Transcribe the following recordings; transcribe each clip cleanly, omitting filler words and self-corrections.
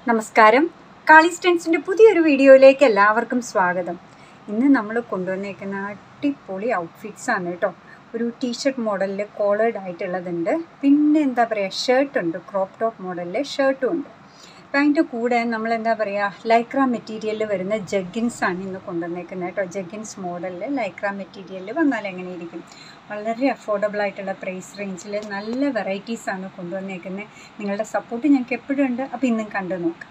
നമസ്കാരം. കാളീസ് ട്രെൻഡ്സിൻ്റെ പുതിയൊരു വീഡിയോയിലേക്ക് എല്ലാവർക്കും സ്വാഗതം. ഇന്ന് നമ്മൾ കൊണ്ടുവന്നേക്കുന്ന അടിപൊളി ഔട്ട്ഫിറ്റ്സ് ആണ് കേട്ടോ. ഒരു ടീഷർട്ട് മോഡലിൽ കോളേർഡ് ആയിട്ടുള്ളതുണ്ട്, പിന്നെ എന്താ പറയുക ഷർട്ടുണ്ട്, ക്രോപ്പ് ടോപ്പ് മോഡലിൽ ഷർട്ടും ഉണ്ട്. അപ്പം അതിൻ്റെ കൂടെ നമ്മൾ എന്താ പറയുക ലൈക്ര മെറ്റീരിയലിൽ വരുന്ന ജഗ്ഗിൻസാണ് ഇന്ന് കൊണ്ടുവന്നേക്കുന്നത് കേട്ടോ. ജഗ്ഗിൻസ് മോഡലിൽ ലൈക്ര മെറ്റീരിയലിൽ വന്നാൽ എങ്ങനെയിരിക്കും? വളരെ അഫോർഡബിൾ ആയിട്ടുള്ള പ്രൈസ് റേഞ്ചിൽ നല്ല വെറൈറ്റീസാണ് കൊണ്ടുവന്നേക്കുന്നത്. നിങ്ങളുടെ സപ്പോർട്ട് ഞങ്ങൾക്ക് എപ്പോഴും ഉണ്ട്. അപ്പോൾ ഇന്നും കണ്ടു നോക്കാം.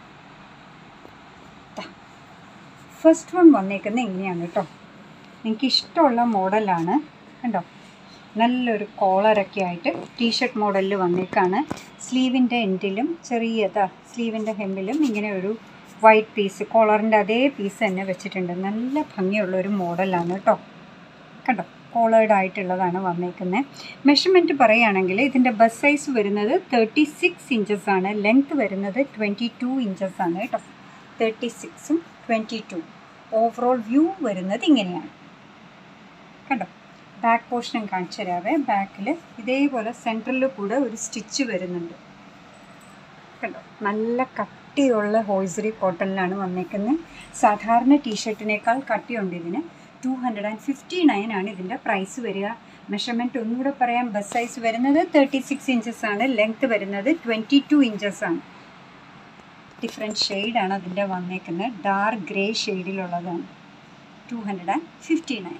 ഫസ്റ്റ് വൺ വന്നേക്കുന്നത് ഇങ്ങനെയാണ് കേട്ടോ. എനിക്ക് ഇഷ്ടമുള്ള മോഡലാണ് കണ്ടോ. നല്ലൊരു കോളറൊക്കെ ആയിട്ട് ടീഷർട്ട് മോഡലിൽ വന്നേക്കാണ്. സ്ലീവിൻ്റെ എൻഡിലും സ്ലീവിൻ്റെ ഹെമ്മിലും ഇങ്ങനെ ഒരു വൈറ്റ് പീസ്, കോളറിൻ്റെ അതേ പീസ് തന്നെ വെച്ചിട്ടുണ്ട്. നല്ല ഭംഗിയുള്ളൊരു മോഡലാണ് കേട്ടോ. കണ്ടോ, കോളേർഡ് ആയിട്ടുള്ളതാണ് വന്നേക്കുന്നത്. മെഷർമെൻറ്റ് പറയുകയാണെങ്കിൽ ഇതിൻ്റെ ബസ് സൈസ് വരുന്നത് 36 ഇഞ്ചസ് ആണ്. ലെങ്ത്ത് വരുന്നത് 22 ഇഞ്ചസ് ആണ് കേട്ടോ. 36ഉം 22. ഓവറോൾ വ്യൂ വരുന്നത് ഇങ്ങനെയാണ് കണ്ടോ. ബാക്ക് പോർഷനും കാണിച്ചു തരാവേ. ബാക്കിൽ ഇതേപോലെ സെൻറ്ററിൽ കൂടെ ഒരു സ്റ്റിച്ച് വരുന്നുണ്ട് കണ്ടോ. നല്ല കട്ടിയുള്ള ഹോയ്സറി കോട്ടണിലാണ് വന്നേക്കുന്നത്. സാധാരണ ടീഷർട്ടിനേക്കാൾ കട്ടിയുണ്ട് ഇതിന്. 259 ആണ് ഇതിൻ്റെ പ്രൈസ് വരിക. മെഷർമെൻറ്റ് ഒന്നുകൂടെ പറയാം. ബസ് സൈസ് വരുന്നത് 36 ഇഞ്ചസ് ആണ്. ലെങ്ത്ത് വരുന്നത് 22 ഇഞ്ചസ് ആണ്. ഡിഫറെൻറ്റ് ഷെയ്ഡാണ് അതിൻ്റെ വന്നേക്കുന്നത്. ഡാർക്ക് ഗ്രേ ഷെയ്ഡിലുള്ളതാണ്. 259.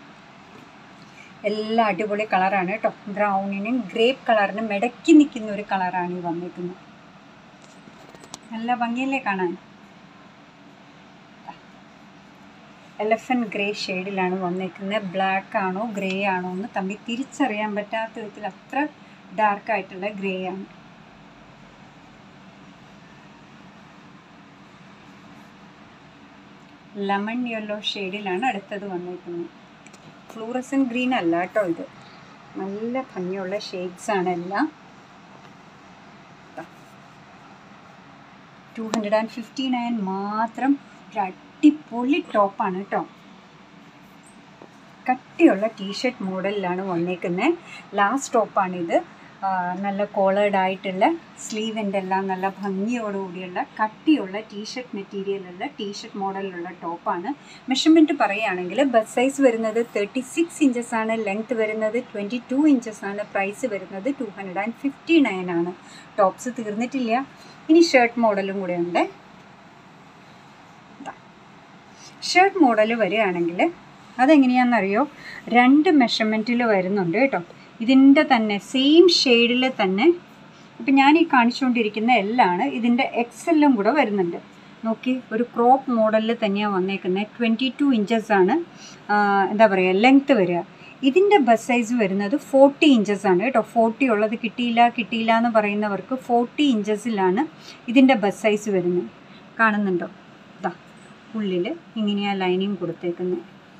എല്ലാം അടിപൊളി കളറാണ് കേട്ടോ. ബ്രൗണിനും ഗ്രേപ്പ് കളറിനും ഇടയ്ക്ക് നിൽക്കുന്ന ഒരു കളറാണ് ഈ വന്നേക്കുന്നത്. നല്ല ഭംഗിയല്ലേ കാണാൻ? എലഫൻറ്റ് ഗ്രേ ഷെയ്ഡിലാണ് വന്നേക്കുന്നത്. ബ്ലാക്ക് ആണോ ഗ്രേ ആണോ എന്ന് തമ്മിൽ തിരിച്ചറിയാൻ പറ്റാത്ത വിധത്തിൽ അത്ര ഡാർക്കായിട്ടുള്ള ഗ്രേ ആണ്. ലെമൺ യെല്ലോ ഷെയ്ഡിലാണ് അടുത്തത് വന്നേക്കുന്നത്. ഫ്ലൂറസൻ ഗ്രീൻ അല്ല കേട്ടോ ഇത്. നല്ല ഭംഗിയുള്ള ഷെയ്ഡ്സാണ് എല്ലാം. 259 മാത്രം. ഒരു അടിപൊളി ടോപ്പാണ് കേട്ടോ. കട്ടിയുള്ള ടീഷർട്ട് മോഡലിലാണ് വന്നേക്കുന്നത്. ലാസ്റ്റ് ടോപ്പാണിത്. നല്ല കോളേർഡ് ആയിട്ടുള്ള സ്ലീവിൻ്റെ എല്ലാം നല്ല ഭംഗിയോടുകൂടിയുള്ള കട്ടിയുള്ള ടീഷർട്ട് മെറ്റീരിയലുള്ള ടീഷർട്ട് മോഡലിലുള്ള ടോപ്പാണ്. മെഷർമെൻറ്റ് പറയുകയാണെങ്കിൽ ബസ് സൈസ് വരുന്നത് 36 ഇഞ്ചസ് ആണ്. ലെങ്ത്ത് വരുന്നത് 22 ഇഞ്ചസ് ആണ്. പ്രൈസ് വരുന്നത് 259 ആണ്. ടോപ്സ് തീർന്നിട്ടില്ല. ഇനി ഷർട്ട് മോഡലും കൂടെ ഉണ്ട്. ഷർട്ട് മോഡൽ വരികയാണെങ്കിൽ അതെങ്ങനെയാണെന്നറിയോ? 2 മെഷർമെൻറ്റിൽ വരുന്നുണ്ട് കേട്ടോ. ഇതിൻ്റെ തന്നെ സെയിം ഷെയ്ഡിൽ തന്നെ ഇപ്പം ഞാൻ ഈ കാണിച്ചുകൊണ്ടിരിക്കുന്ന എല്ലാം ഇതിൻ്റെ എക്സെല്ലും കൂടെ വരുന്നുണ്ട്. നോക്കി, ഒരു ക്രോപ്പ് മോഡലിൽ തന്നെയാണ് വന്നേക്കുന്നത്. 22 ഇഞ്ചസ് ആണ് എന്താ പറയുക ലെങ്ത്ത് വരിക. ഇതിൻ്റെ ബസ് സൈസ് വരുന്നത് 40 ഇഞ്ചസ് ആണ് കേട്ടോ. 40 ഉള്ളത് കിട്ടിയില്ല എന്ന് പറയുന്നവർക്ക് 40 ഇഞ്ചസിലാണ് ഇതിൻ്റെ ബസ് സൈസ് വരുന്നത്. കാണുന്നുണ്ടോ? ഇതാ ഉള്ളിൽ ഇങ്ങനെയാണ് ലൈനിങ് കൊടുത്തേക്കുന്നത്.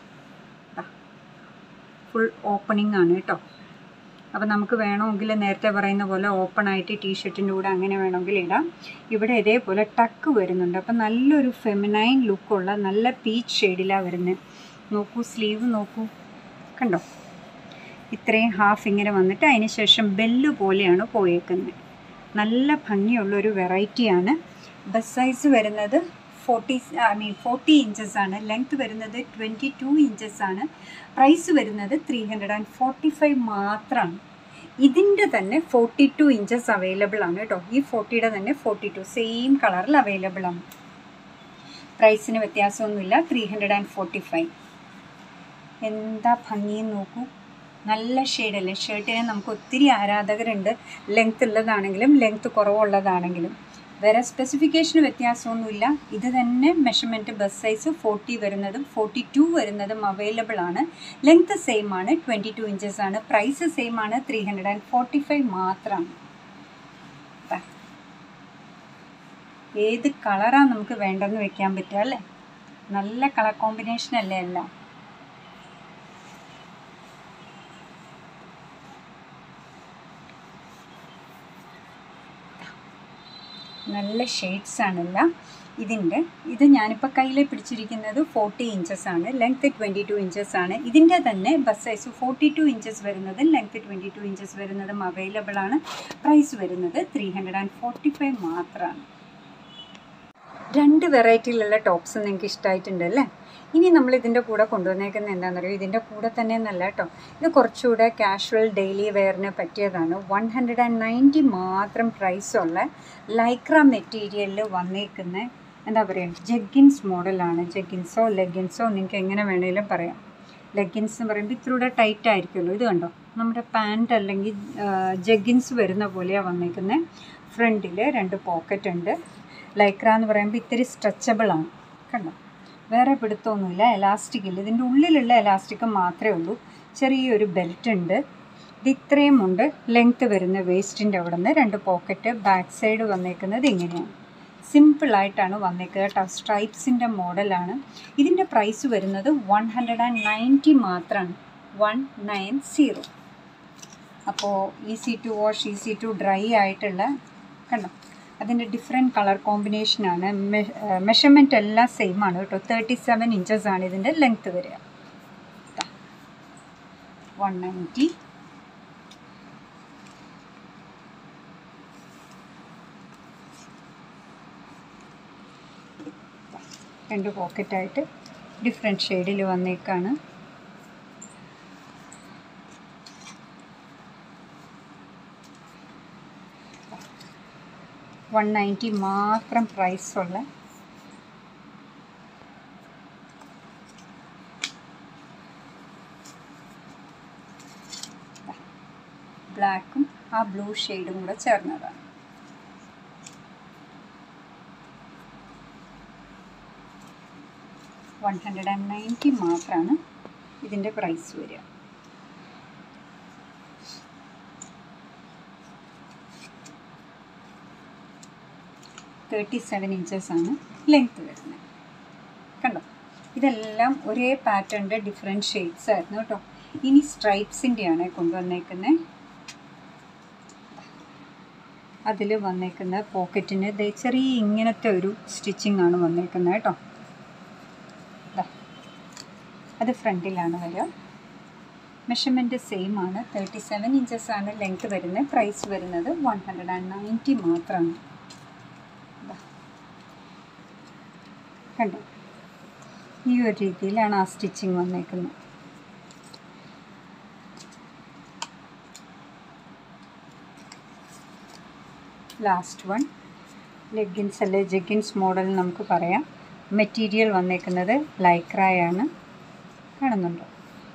ഫുൾ ഓപ്പണിംഗ് ആണ് കേട്ടോ. അപ്പോൾ നമുക്ക് വേണമെങ്കിൽ നേരത്തെ പറയുന്ന പോലെ ഓപ്പൺ ആയിട്ട് ടീഷർട്ടിൻ്റെ കൂടെ അങ്ങനെ വേണമെങ്കിൽ ഇടാം. ഇവിടെ ഇതേപോലെ ടക്ക് വരുന്നുണ്ട്. അപ്പോൾ നല്ലൊരു ഫെമിനൈൻ ലുക്കുള്ള നല്ല പീച്ച് ഷെയ്ഡിലാണ് വരുന്നത്. നോക്കൂ, സ്ലീവ് നോക്കൂ കണ്ടോ. ഇത്രയും ഹാഫ് ഇങ്ങനെ വന്നിട്ട് അതിന് ശേഷം ബെല്ല് പോലെയാണ് പോയേക്കുന്നത്. നല്ല ഭംഗിയുള്ളൊരു വെറൈറ്റിയാണ്. ബസ് സൈസ് വരുന്നത് 40 ഇഞ്ചസ് ആണ്. ലെങ്ത്ത് വരുന്നത് 22 ഇഞ്ചസ് ആണ്. പ്രൈസ് വരുന്നത് 345 മാത്രമാണ്. ഇതിൻ്റെ തന്നെ 42 ഇഞ്ചസ് അവൈലബിൾ ആണ് കേട്ടോ. ഈ 40യുടെ തന്നെ 42 സെയിം കളറിൽ അവൈലബിൾ ആണ്. പ്രൈസിന് വ്യത്യാസമൊന്നുമില്ല. 345. എന്താ ഭംഗിയും നോക്കൂ. നല്ല ഷെയ്ഡല്ലേ. ഷർട്ടിന് നമുക്ക് ഒത്തിരി ആരാധകരുണ്ട്. Length ഉള്ളതാണെങ്കിലും length കുറവുള്ളതാണെങ്കിലും. വേറെ സ്പെസിഫിക്കേഷന് വ്യത്യാസമൊന്നുമില്ല. ഇത് തന്നെ മെഷർമെൻറ്റ് ബസ് സൈസ് 40 വരുന്നതും 42 വരുന്നതും അവൈലബിൾ ആണ്. ലെങ്ത്ത് സെയിം ആണ്, 22 ഇഞ്ചസ് ആണ്. പ്രൈസ് സെയിം ആണ്, 345 മാത്രമാണ്. ഏത് കളറാണ് നമുക്ക് വേണ്ടെന്ന് വെക്കാൻ പറ്റുക അല്ലേ? നല്ല കളർ കോമ്പിനേഷൻ അല്ലേ എല്ലാം. നല്ല ഷെയ്ഡ്സാണല്ല ഇത് ഞാനിപ്പോൾ കയ്യിൽ പിടിച്ചിരിക്കുന്നത് 40 ഇഞ്ചസ് ആണ്. ലെങ്ത്ത് 22 ഇഞ്ചസ് ആണ്. ഇതിൻ്റെ തന്നെ ബസ് സൈസ് 42 ഇഞ്ചസ് വരുന്നതും ലെങ്ത്ത് 22 ഇഞ്ചസ് വരുന്നതും അവൈലബിൾ ആണ്. പ്രൈസ് വരുന്നത് 345 മാത്രമാണ്. 2 വെറൈറ്റിയിലുള്ള ടോപ്സ് നിങ്ങൾക്ക് ഇഷ്ടമായിട്ടുണ്ടല്ലേ? ഇനി നമ്മൾ ഇതിൻ്റെ കൂടെ കൊണ്ടുവന്നേക്കുന്നത് എന്താണെന്ന് അറിയോ? ഇതിൻ്റെ കൂടെ തന്നെ എന്നല്ല കേട്ടോ, ഇത് കുറച്ചുകൂടെ കാഷ്വൽ ഡെയിലി വെയറിന് പറ്റിയതാണ്. 190 മാത്രം പ്രൈസുള്ള ലൈക്ര മെറ്റീരിയലിൽ വന്നേക്കുന്ന എന്താ പറയുക, ജഗ്ഗിൻസ് മോഡലാണ്. ജഗ്ഗിൻസോ ലെഗിൻസോ നിങ്ങൾക്ക് എങ്ങനെ വേണമെങ്കിലും പറയാം. ലെഗിൻസ് എന്ന് പറയുമ്പോൾ ഇത്തിലൂടെ ടൈറ്റ് ആയിരിക്കുമല്ലോ. ഇത് കണ്ടോ, നമ്മുടെ പാൻറ്റ് അല്ലെങ്കിൽ ജഗ്ഗിൻസ് വരുന്ന പോലെയാണ് വന്നേക്കുന്നത്. ഫ്രണ്ടിൽ 2 പോക്കറ്റ് ഉണ്ട്. ലൈക്ര എന്ന് പറയുമ്പോൾ ഇത്തിരി സ്ട്രെച്ചബിളാണ് കണ്ടോ, വേറെ പിടുത്തമൊന്നുമില്ല, എലാസ്റ്റിക്കില്ല. ഇതിൻ്റെ ഉള്ളിലുള്ള എലാസ്റ്റിക് മാത്രമേ ഉള്ളൂ. ചെറിയൊരു ബെൽറ്റ് ഉണ്ട്. ഇത് ഇത്രയും ഉണ്ട് ലെങ്ത്ത് വരുന്ന വേസ്റ്റിൻ്റെ അവിടെ നിന്ന്. 2 പോക്കറ്റ്. ബാക്ക് സൈഡ് വന്നേക്കുന്നത് ഇങ്ങനെയാണ്. സിമ്പിളായിട്ടാണ് വന്നേക്കുക കേട്ടോ. സ്ട്രൈപ്സിൻ്റെ മോഡലാണ്. ഇതിൻ്റെ പ്രൈസ് വരുന്നത് 190 മാത്രമാണ്. 190. അപ്പോൾ easy to wash, easy to dry ആയിട്ടുള്ള കണ്ടോ, അതിൻ്റെ ഡിഫറെൻറ്റ് കളർ കോമ്പിനേഷനാണ്. മെഷർമെൻറ്റ് എല്ലാം സെയിം ആണ് കേട്ടോ. 37 ഇഞ്ചസ് ആണ് ഇതിൻ്റെ ലെങ്ത്ത് വരിക. 190. രണ്ട് പോക്കറ്റായിട്ട് ഡിഫറെൻറ്റ് ഷെയ്ഡിൽ വന്നേക്കാണ്. $190 മാത്രം പ്രൈസുള്ള ബ്ലാക്കും ആ ബ്ലൂ ഷെയ്ഡും കൂടെ ചേർന്നതാണ്. $190 മാത്രമാണ് ഇതിൻ്റെ പ്രൈസ് വരിക. $37 ഇഞ്ചസാണ് ലെങ്ത്ത് വരുന്നത് കണ്ടോ. ഇതെല്ലാം ഒരേ പാറ്റേണിൻ്റെ ഡിഫറെൻറ്റ് ഷെയ്ഡ്സ് ആയിരുന്നു കേട്ടോ. ഇനി സ്ട്രൈപ്സിൻ്റെയാണ് കൊണ്ടുവന്നേക്കുന്നത്. അതിൽ വന്നേക്കുന്ന പോക്കറ്റിന് ചെറിയ ഇങ്ങനത്തെ ഒരു സ്റ്റിച്ചിങ് ആണ് വന്നേക്കുന്നത് കേട്ടോ. അത് ഫ്രണ്ടിലാണ് വരിക. മെഷർമെൻറ്റ് സെയിം ആണ്. 37 ഇഞ്ചസാണ് ലെങ്ത്ത് വരുന്നത്. പ്രൈസ് വരുന്നത് 190 മാത്രമാണ്. കണ്ടോ, ഈ ഒരു രീതിയിലാണ് ആ സ്റ്റിച്ചിങ് വന്നേക്കുന്നത്. ലാസ്റ്റ് വൺ ലെഗിൻസ് അല്ലെ ജഗ്ഗിൻസ് മോഡൽ നമുക്ക് പറയാം. മെറ്റീരിയൽ വന്നേക്കുന്നത് ലൈക്രയാണ്. കാണുന്നുണ്ടോ?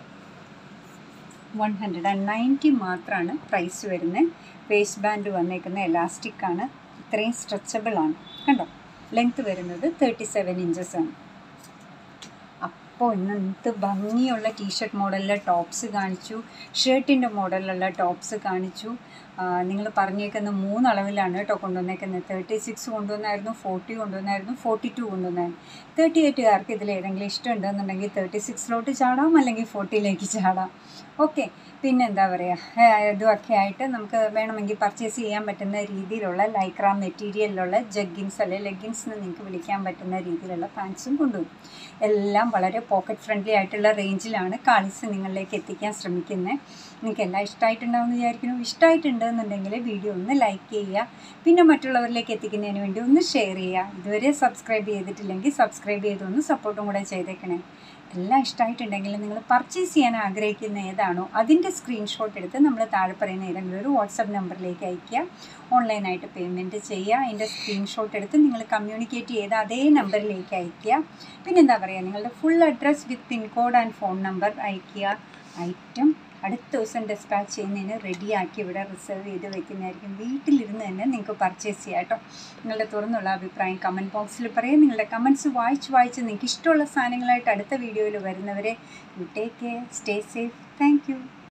190 മാത്രമാണ് പ്രൈസ് വരുന്നത്. വേസ്റ്റ് ബാൻഡ് വന്നേക്കുന്ന എലാസ്റ്റിക് ആണ്. ഇത്രയും സ്ട്രെച്ചബിളാണ് കണ്ടോ. ലെങ്ത്ത് വരുന്നത് 37 ഇഞ്ചസാണ്. അപ്പോൾ ഇന്ന് എന്ത് ഭംഗിയുള്ള ടീഷർട്ട് മോഡലിലെ ടോപ്സ് കാണിച്ചു, ഷർട്ടിൻ്റെ മോഡലിലുള്ള ടോപ്സ് കാണിച്ചു. നിങ്ങൾ പറഞ്ഞേക്കുന്ന 3 അളവിലാണ് കേട്ടോ കൊണ്ടുവന്നേക്കുന്നത്. 36 കൊണ്ടുവന്നായിരുന്നു, 40 കൊണ്ടുവന്നായിരുന്നു, 42 കൊണ്ടുവന്നായിരുന്നു. 38കാർക്ക് ഇതിൽ ഏതെങ്കിലും ഇഷ്ടമുണ്ടെന്നുണ്ടെങ്കിൽ 36ലോട്ട് ചാടാം, അല്ലെങ്കിൽ 40ലേക്ക് ചാടാം. ഓക്കെ, പിന്നെ എന്താ പറയുക, ഇതുമൊക്കെ ആയിട്ട് നമുക്ക് വേണമെങ്കിൽ പർച്ചേസ് ചെയ്യാൻ പറ്റുന്ന രീതിയിലുള്ള ലൈക്ര മെറ്റീരിയലിലുള്ള ജഗ്ഗിൻസ് അല്ലെങ്കിൽ ലെഗിൻസ് എന്ന് നിങ്ങൾക്ക് വിളിക്കാൻ പറ്റുന്ന രീതിയിലുള്ള പാൻസും കൊണ്ടുവരും. എല്ലാം വളരെ പോക്കറ്റ് ഫ്രണ്ട്ലി ആയിട്ടുള്ള റേഞ്ചിലാണ് കാളീസ് നിങ്ങളിലേക്ക് എത്തിക്കാൻ ശ്രമിക്കുന്നത്. നിങ്ങൾക്ക് എല്ലാം ഇഷ്ടമായിട്ടുണ്ടാവുമെന്ന് വിചാരിക്കുന്നു. ഇഷ്ടമായിട്ടുണ്ടെന്നുണ്ടെങ്കിൽ വീഡിയോ ഒന്ന് ലൈക്ക് ചെയ്യുക, പിന്നെ മറ്റുള്ളവരിലേക്ക് എത്തിക്കുന്നതിന് വേണ്ടി ഒന്ന് ഷെയർ ചെയ്യുക. ഇതുവരെ സബ്സ്ക്രൈബ് ചെയ്തിട്ടില്ലെങ്കിൽ സബ്സ്ക്രൈബ് ചെയ്തൊന്ന് സപ്പോർട്ടും കൂടെ ചെയ്തേക്കണേ. എല്ലാം ഇഷ്ടമായിട്ടുണ്ടെങ്കിൽ നിങ്ങൾ പർച്ചേസ് ചെയ്യാൻ ആഗ്രഹിക്കുന്ന ഏതാണോ അതിൻ്റെ സ്ക്രീൻഷോട്ട് എടുത്ത് നമ്മൾ താഴെ പറയുന്ന ഏതെങ്കിലും ഒരു വാട്സപ്പ് നമ്പറിലേക്ക് അയയ്ക്കുക. ഓൺലൈനായിട്ട് പേയ്മെൻറ്റ് ചെയ്യുക. അതിൻ്റെ സ്ക്രീൻഷോട്ട് എടുത്ത് നിങ്ങൾ കമ്മ്യൂണിക്കേറ്റ് ചെയ്ത് അതേ നമ്പറിലേക്ക് അയയ്ക്കുക. പിന്നെന്താ പറയുക, നിങ്ങളുടെ full address with pincode and phone number അയയ്ക്കുക. ഐറ്റം അടുത്ത ദിവസം ഡിസ്പാച്ച് ചെയ്യുന്നതിന് റെഡിയാക്കി ഇവിടെ റിസർവ് ചെയ്ത് വെക്കുന്നതായിരിക്കും. വീട്ടിലിരുന്ന് തന്നെ നിങ്ങൾക്ക് പർച്ചേസ് ചെയ്യാം കേട്ടോ. നിങ്ങളുടെ തുറന്നുള്ള അഭിപ്രായം കമൻറ്റ് ബോക്സിൽ പറയാം. നിങ്ങളുടെ കമൻറ്റ്സ് വായിച്ച് നിങ്ങൾക്ക് ഇഷ്ടമുള്ള സാധനങ്ങളായിട്ട് അടുത്ത വീഡിയോയിൽ വരുന്നവരെ you take care, stay safe. Thank U.